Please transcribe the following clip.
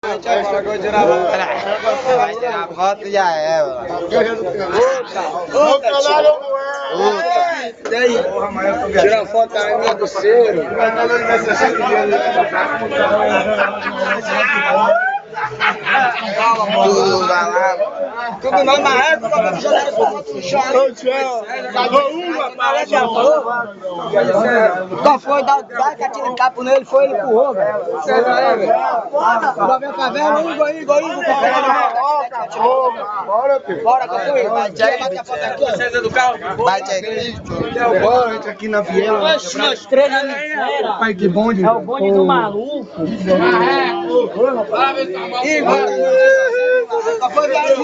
Vai tirar foto e já é, mano. Tira foto aí, meu parceiro. Tudo vai lá. Tudo não, marreco, vamos jogar essa foto no chão. Qual foi? Dá que atira capo nele, foi ele empurrou, velho. Bora, caverna, Igor, bora, qual foi? Bate a foto aqui, ó. Bate aqui. Bora, entra aqui na viela. Nós três na miséria. Pai, que bonde. É o bonde do maluco. Igor, qual foi?